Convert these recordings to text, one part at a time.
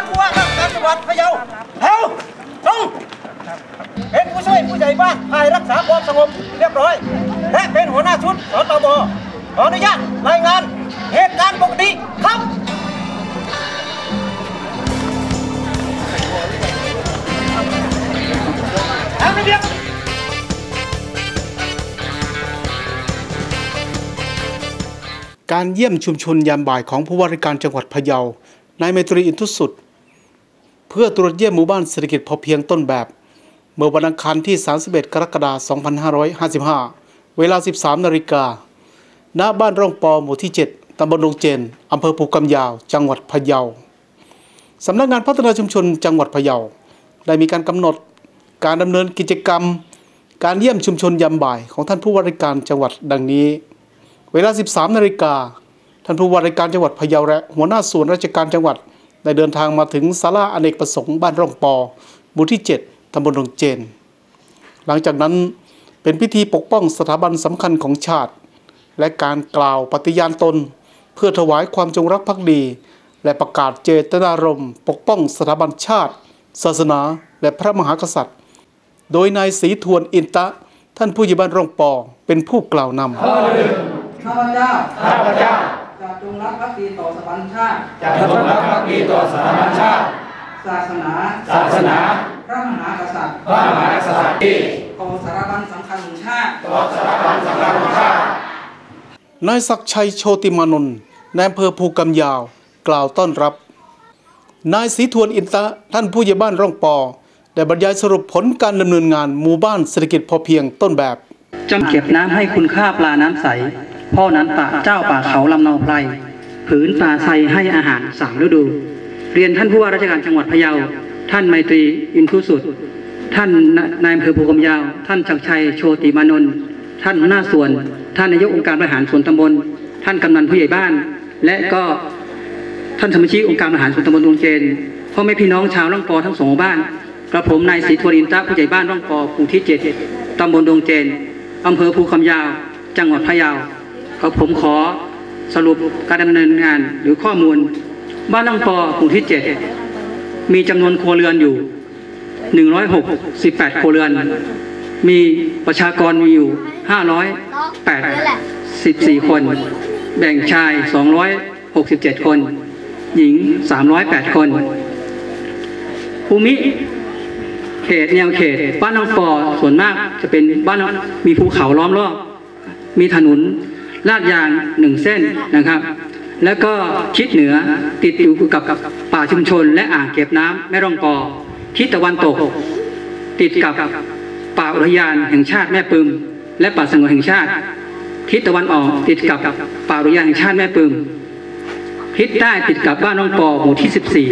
ผู้ว่าราชการจังหวัดพะเยาแถวตรงเป็นผู้ช่วยผู้ใหญ่บ้านฝ่ายรักษาความสงบเรียบร้อยและเป็นหัวหน้าชุดสตบขออนุญาตรายงานเหตุการณ์ปกติครับทำระเบียบการเยี่ยมชุมชนยามบ่ายของผู้ว่าราชการจังหวัดพะเยานายไมตรีอินทุสุดเพื่อตรวจเยี่ยมหมู่บ้านเศรษฐกิจพอเพียงต้นแบบเมื่อวันอังคารที่31กรกฎาคม2555เวลา 13 นาฬิกาณบ้านร่องปอหมู่ที่7ตำบลดงเจนอำเภอภูกำยาวจังหวัดพะเยาสำนักงานพัฒนาชุมชนจังหวัดพะเยาได้มีการกำหนดการดำเนินกิจกรรมการเยี่ยมชุมชนยามบ่ายของท่านผู้ว่าราชการจังหวัดดังนี้เวลา 13 นาฬิกาท่านผู้ว่าราชการจังหวัดพะเยาและหัวหน้าส่วนราชการจังหวัดได้เดินทางมาถึงศาลาอเนกประสงค์บ้านร่องปอหมู่ที่7ตำบลดงเจนหลังจากนั้นเป็นพิธีปกป้องสถาบันสำคัญของชาติและการกล่าวปฏิญาณตนเพื่อถวายความจงรักภักดีและประกาศเจตนารมณ์ปกป้องสถาบันชาติศาสนาและพระมหากษัตริย์โดยนายศรีทวนอินตะท่านผู้ใหญ่บ้านร่องปอเป็นผู้กล่าวนำข้าพเจ้าจะจงรักภักดีต่อสถาบันชาติศาสนาพระมหากษัตริย์ต่อสถาบันสำคัญของชาตินายศักดิ์ชัยโชติมานนท์นายอำเภอภูกำยาวกล่าวต้อนรับนายศรีทวนอินตะท่านผู้ใหญ่บ้านร่องปอได้บรรยายสรุปผลการดำเนินงานหมู่บ้านเศรษฐกิจพอเพียงต้นแบบจำเก็บน้ำให้คุณค่าปลาน้ำใสพ่อนั้นป่าเจ้าป่าเขาลำเนาไพรผืนป่าไทรให้อาหาร3 ฤดูเรียนท่านผู้ว่าราชการจังหวัดพะเยาท่านไมตรีอินทุสุดท่านนายอำเภอภูกำยาวท่านศักดิ์ชัยโชติมานนท์ท่านหัวหน้าส่วนท่านนายกองค์การบริหารส่วนตำบลท่านกำนันผู้ใหญ่บ้านและก็ท่านสมาชิกองค์การบริหารส่วนตำบลดงเจนพ่อแม่พี่น้องชาวร่องปอทั้ง2 หมู่บ้านกระผมนายศรีทวนอินตะผู้ใหญ่บ้านร่องปอหมู่ที่7ตำบลดงเจนอำเภอภูคำยาวจังหวัดพะเยาผมขอสรุปการดำเนินงานหรือข้อมูลบ้านร่องปอหมู่ที่7มีจำนวนครัวเรือนอยู่168ครัวเรือนมีประชากรมีอยู่584คนแบ่งชาย267คนหญิง308คนภูมิเขตแนวเขตบ้านร่องปอส่วนมากจะเป็นบ้านมีภูเขาล้อมรอบมีถนนลาดยาง1 เส้นนะครับแล้วก็ทิศเหนือติดอยู่กับป่าชุมชนและอ่างเก็บน้ำแม่ร่องปอทิศตะวันตกติดกับป่าอุทยานแห่งชาติแม่ปึมและป่าสงวนแห่งชาติทิศตะวันออกติดกับป่าอุทยานแห่งชาติแม่ปึมทิศใต้ติดกับบ้านร่องปอหมู่ที่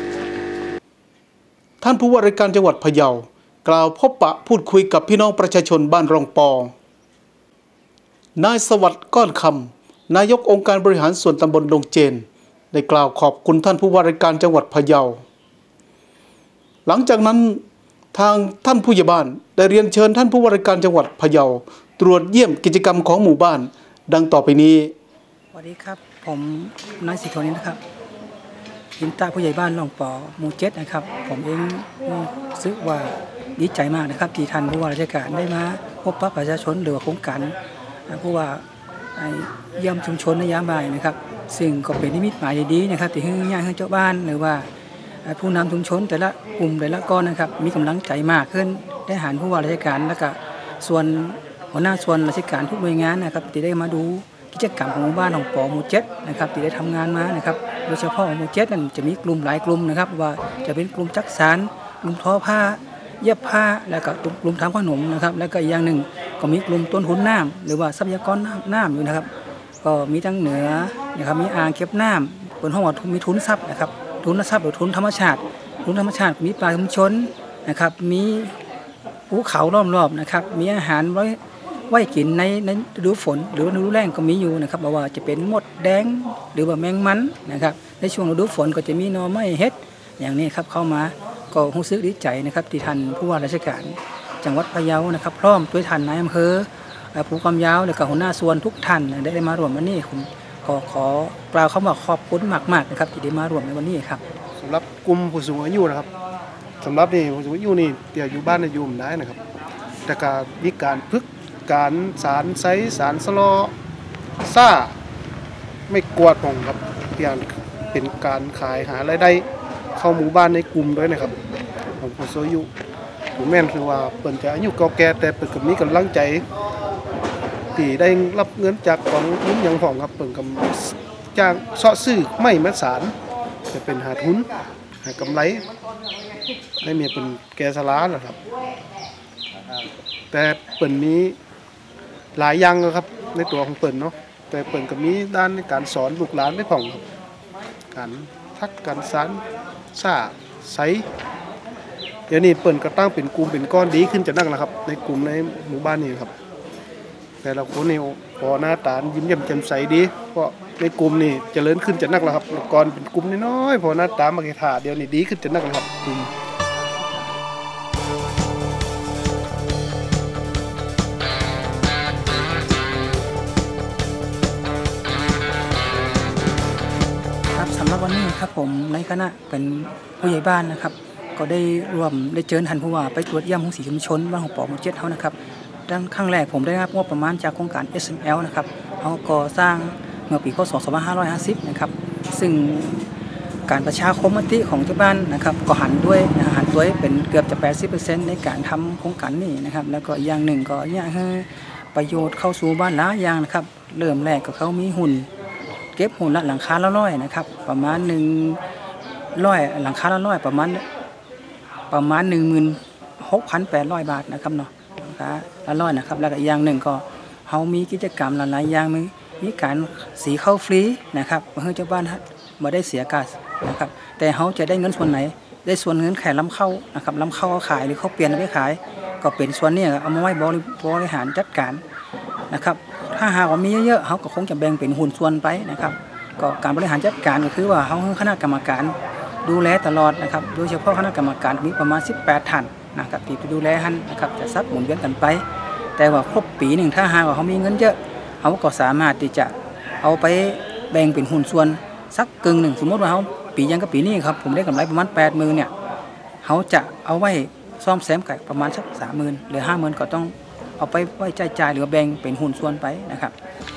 14 ท่านผู้ว่าราชการจังหวัดพะเยากล่าวพบปะพูดคุยกับพี่น้องประชาชนบ้านร่องปอนายสวัสดิ์ก้อนคำนายกองค์การบริหารส่วนตำบลดงเจนได้กล่าวขอบคุณท่านผู้ว่าราชการจังหวัดพะเยาหลังจากนั้นทางท่านผู้ใหญ่บ้านได้เรียนเชิญท่านผู้ว่าราชการจังหวัดพะเยาตรวจเยี่ยมกิจกรรมของหมู่บ้านดังต่อไปนี้สวัสดีครับผมนายศรีทวนนี้นะครับอินตาผู้ใหญ่บ้านร่องปอหมู่7นะครับผมเองรู้สึกว่าดีใจมากนะครับที่ท่านผู้ว่าราชการได้มาพบปะประชาชนหรือว่าโครงการผู้ว่าเยี่ยมชุมชนในยามบ่ายนะครับซึ่งก็เป็นนิมิตหมายดีๆนะครับที่ให้ญาติเจ้าบ้านหรือว่าผู้นำชุมชนแต่ละกลุ่มแต่ละก้อนนะครับมีกำลังใจมากขึ้นได้หันผู้ว่าราชการแล้วก็ส่วนหัวหน้าส่วนราชการทุกหน่วยงานนะครับที่ได้มาดูกิจกรรมของหมู่บ้านของปอหมู่7นะครับที่ได้ทำงานมานะครับโดยเฉพาะหมู่7นั้นจะมีกลุ่มหลายกลุ่มนะครับว่าจะเป็นกลุ่มจักสานกลุ่มทอผ้าเย็บผ้าแล้วก็กลุ่มทำขนมนะครับแล้วก็อีกอย่างหนึ่งก็มีกลุ่มต้นทุนน้ำหรือว่าทรัพยากรน้ำอยู่นะครับก็มีทั้งเหนือนะครับมีอ่างเก็บน้ำบนห้องว่ามีทุนทรัพย์นะครับทุนทรัพย์หรือทุนธรรมชาติมีป่าชุมชนนะครับมีภูเขาล้อมรอบนะครับมีอาหารไว้กินในฤดูฝนหรือฤดูแล้งก็มีอยู่นะครับว่าจะเป็นมดแดงหรือว่าแมงมันนะครับในช่วงฤดูฝนก็จะมีหน่อไม้เห็ดอย่างนี้ครับเข้ามาก็รู้สึกดีใจนะครับที่ท่านผู้ว่าราชการจังหวัดพะเยานะครับพร้อมด้วยท่านนายอำเภอภูกำยาวและก็หัวหน้าส่วนทุกท่านได้มาร่วมวันนี้ผมขอกล่าวคำว่าขอบคุณมากๆนะครับที่ได้มาร่วมในวันนี้ครับสำหรับกลุ่มผู้สูงอายุนะครับสำหรับนี่ผู้สูงอายุนี่เดี๋ยวอยู่บ้านในอยู่ได้นะครับแต่การมีการพึกการสารไซสารสลอซ่าไม่กวาดป่องครับเพียงเป็นการขายหารายได้เข้าหมู่บ้านในกลุ่มด้วยนะครับของผู้สูงอายุผมแม่นคือว่าเปิ่นจะอายุเก่าแก่แต่เปิ่นก็มีกำลังใจที่ได้รับเงินจากของนุ้นยังของครับเปิ่นกับจ้างเสาะซื้อไม่มาสารจะเป็นหาทุนหากำไรให้เมียเป็นแกสลานะครับแต่เปิ่นมีหลายอย่างนะครับในตัวของเปิ่นเนาะแต่เปิ่นก็มีด้านในการสอนลูกหลานได้ผ่องครับการทักการสานซ่าไซเดี๋ยวนี้เปิ่นก็ตั้งเป็นกลุ่มเป็นก้อนดีขึ้นจะนั่งแล้วครับในกลุ่มในหมู่บ้านนี้ครับแต่ละคนนี่พอหน้าตายิ้มแย้มแจ่มใสดีเพราะในกลุ่มนี่เจริญขึ้นจะนักแล้วครับก่อนเป็นกลุ่มน้อยๆพอหน้าตามาเกถาเดี๋ยวนี้ดีขึ้นจะนักแล้วครับกลุ่มครับสำหรับวันนี้ครับผมในคณะเป็นผู้ใหญ่บ้านนะครับก็ได้ร่วมได้เชิญท่านผู้ว่าไปตรวจเยี่ยมของสีชุมชนบ้านของปอหมู่7เฮานะครับดังครั้งแรกผมได้รับงบประมาณจากโครงการ SML นะครับเขาก่อสร้างเมื่อปีพศ2550นะครับซึ่งการประชาคมมติของเจ้าบ้านนะครับก็หันด้วยเป็นเกือบจะ 80% ในการทำโครงการนี้นะครับแล้วก็อย่างหนึ่งก็อยากให้ประโยชน์เข้าสู่บ้านหลายอย่างนะครับเริ่มแรกก็เขามีหุ่นเก็บหุ่นละหลังคาละร้อยนะครับประมาณ100หลังคาละร้อยประมาณ 16,800 บาทนะครับเนาะหลังคาละร้อยนะครับแล้วก็อีกอย่างหนึ่งก็เขามีกิจกรรมหลายๆอย่างมีการสีเข้าฟรีนะครับเพื่อเจ้าบ้านมาได้เสียกานะครับแต่เขาจะได้เงินส่วนไหนได้ส่วนเงินแค่ล้ำเข้านะครับล้ำเข้าขายหรือเขาเปลี่ยนไปขายก็เป็นส่วนนี้เอามาไว้บริหารจัดการนะครับถ้าหากว่ามีเยอะๆเขาก็คงจะแบ่งเป็นหุ้นส่วนไปนะครับก็การบริหารจัดการก็คือว่าเขาให้คณะกรรมการดูแลตลอดนะครับโดยเฉพาะคณะกรรมการมีประมาณ18ท่านนะครับที่ไปดูแลท่านนะครับจะซับหมุนเวียนกันไปแต่ว่าครบปีหนึ่งถ้าหากว่าเขามีเงินเยอะเขาก็สามารถที่จะเอาไปแบ่งเป็นหุ้นส่วนสักกึ่งหนึ่งสมมติว่าเขาปียังกับปีนี้ครับผมได้กำไรประมาณ80,000เนี่ยเขาจะเอาไว้ซ่อมแซมไก่ประมาณสัก30,000หรือ50,000ก็ต้องเอาไปไว้จ่ายหรือแบ่งเป็นหุ้นส่วนไปนะครับ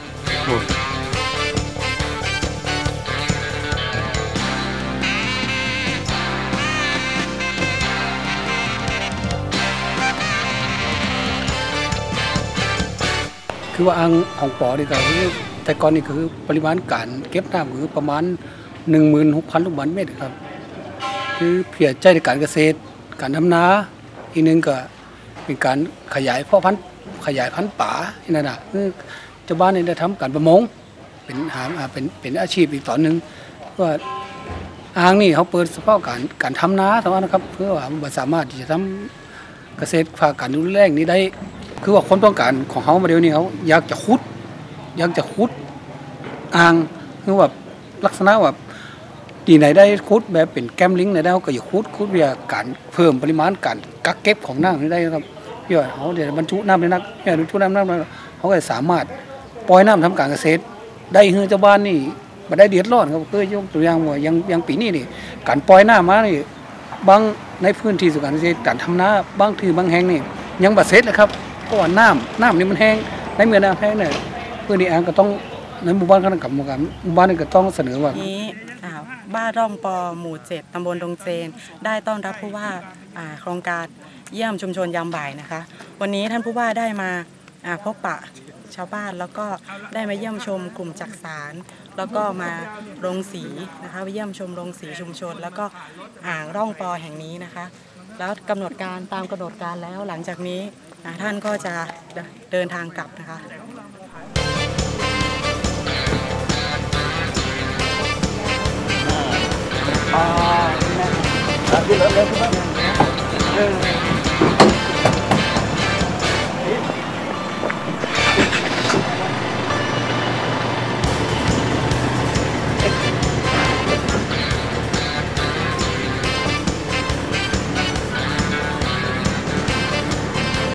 คือว่าอ่างของปอนี่ก็คือแต่ก่อนนี่คือปริมาณการเก็บน้ำคือประมาณ 16,000 ลูกบาศก์เมตรครับคือเพียรใจในการเกษตรการทำนาอีกนึงก็เป็นการขยายเพาะพันธุ์ขยายพันธุ์ป่าที่นั่นน่ะคือชาวบ้านนี่ได้ทำการประมงเป็นอาชีพอีกต่อหนึ่งว่าอ่างนี่เขาเปิดเฉพาะการทำนาเท่านั้นนะครับเพื่อว่ามันสามารถที่จะทำเกษตรภาคการดูแลนี้ได้คือว่าความต้องการของเขามาเดี๋ยวนี้เขาอยากจะขุดอ่างคือว่าลักษณะว่าที่ไหนได้ขุดแบบเป็นแกมลิงไหนได้เขาก็อยากขุดเพื่อการเพิ่มปริมาณการกักเก็บของน้ำได้ครับเพื่อเขาจะบรรจุน้ำในนักเพื่อบรรจุน้ำเขาก็สามารถปล่อยน้ำทำการเกษตรได้เฮือเจ้าบ้านนี่มาได้เดือดร้อนครับคือยกตัวอย่างว่ายังปีนี้นี่การปล่อยน้ำมานี่บางในพื้นที่สุขการเกษตรการทำนาบางที่บางแห่งนี่ยังบ่เสร็จเลยครับเพราะว่าน้ำนี่มันแห้งในเมื่อน้ำแห้งเนี่ยเพื่อนี่อ่างก็ต้องในหมู่บ้านคณะกรรมการหมู่บ้านนี่ก็ต้องเสนอว่านี้บ้านร่องปอหมู่7ตำบลดงเจนได้ต้อนรับผู้ว่าโครงการเยี่ยมชุมชนยามบ่ายนะคะวันนี้ท่านผู้ว่าได้มาพบปะชาวบ้านแล้วก็ได้มาเยี่ยมชมกลุ่มจักสารแล้วก็มาโรงสีนะคะไปเยี่ยมชมโรงสีชุมชนแล้วก็อ่างร่องปอแห่งนี้นะคะแล้วกำหนดการตามกำหนดการแล้วหลังจากนี้ท่านก็จะเดินทางกลับนะคะขึ้นรถเร็วขึ้นรถ